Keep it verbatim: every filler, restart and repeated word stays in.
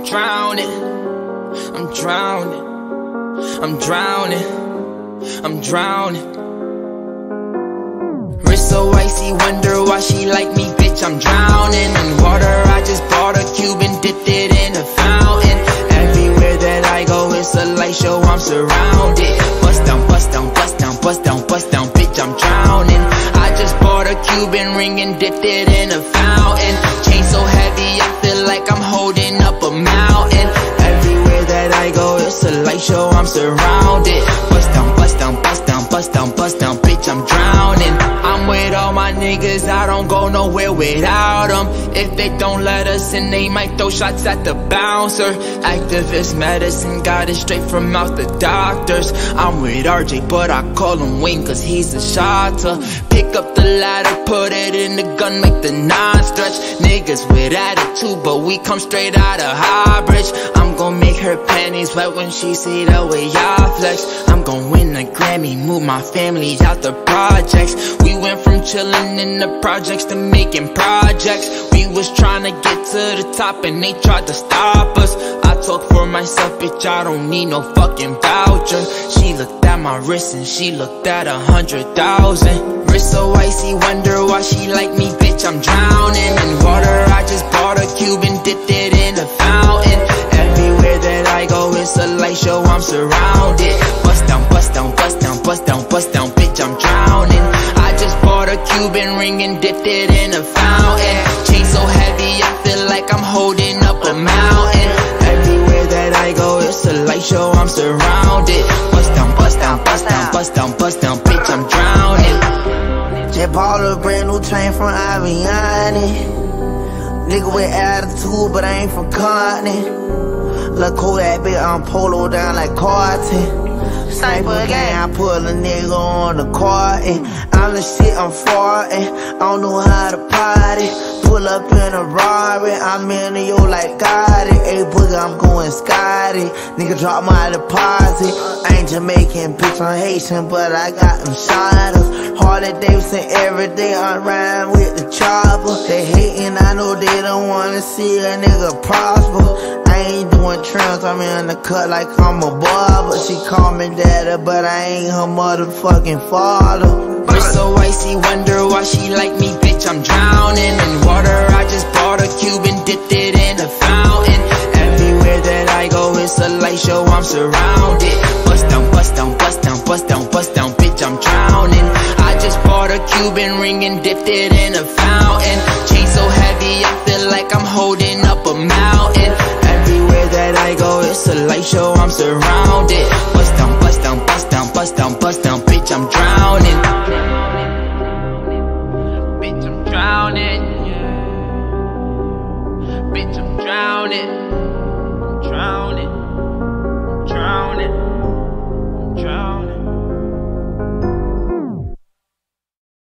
I'm drowning, I'm drowning, I'm drowning, I'm drowning. Wrist so icy, wonder why she like me, bitch, I'm drowning in water. I just bought a Cuban, dipped it in a fountain. Everywhere that I go, it's a light show, I'm surrounded. Bust down, bust down, bust down, bust down, bust down, bitch, I'm drowning. I just bought a Cuban ring and dipped it in a fountain. Chain so heavy, I feel like I'm holding up a mountain. Everywhere that I go, it's a light show, I'm surrounded. Bust down, bust down, bust down, bust down, bust down, bitch, I'm drowning. I'm with all my niggas, I don't go nowhere without them. If they don't let us in, they might throw shots at the bouncer. Actavis medicine, got it straight from out the doctors. I'm with R J, but I call him Wayne, cause he's a shotta. Pick up the ladder, put it in the gun, make the non-stretch. Niggas with attitude, but we come straight out of Highbridge. I'm gon' make her panties wet when she see the way I flex. I'm gon' win a Grammy, move my family out the projects. We went from chillin' in the projects to making projects. We was tryna get to the top and they tried to stop us. I talk for myself, bitch, I don't need no fucking voucher. She looked at my wrist and she looked at a hundred thousand. Wrist so icy, wonder why she like me, bitch, I'm drowning in water. I just bought a Cuban, dipped it in a fountain. Everywhere that I go, it's a light show, I'm surrounded. Bust down, bust down, bust down, bust down, bust down, bitch, I'm drowning. I just bought a Cuban ring and dipped it in a fountain. Chain so heavy, I feel like I'm holding up a mountain. Everywhere that I go, it's a light show, I'm surrounded. Bust down, bust down, bust down, bust down, bust down, bitch, I'm drowning. Just bought a brand new chain from Aviani. Nigga with attitude, but I ain't from Compton. Look cool that bitch, I'm polo down like Carton. Sniper gang, I put a nigga on the carton. I'm the shit, I'm farting. I don't know how to party. Pull up in a Rari, I'm in the yo like Gotti. Hey boogie, I'm going Scotty. Nigga drop my deposit. I ain't Jamaican, bitch, I'm Haitian, but I got them shotters. Harley Davidson every day, I'm riding with the chopper. They hating, I know they don't wanna see a nigga prosper. I ain't doing trims, I'm in the cut like I'm a barber. She call me daddy, but I ain't her motherfucking father. Wrist so icy, wonder why she like me, bitch, I'm drowning in water. I just bought a Cuban, dipped it in a fountain. Everywhere that I go, it's a light show, I'm surrounded. Bust down, bust down, bust down, bust down, bust down, bitch, I'm drowning. I just bought a Cuban ring and dipped it in a fountain. Chain so heavy, I feel like I'm holding up a mountain. Everywhere that I go, it's a light show, I'm surrounded. Bust down, bust down, bust down, bust down, bust down, bitch, I'm drowning. Bitch, I'm drowning. Bitch, I'm drowning. I'm drowning.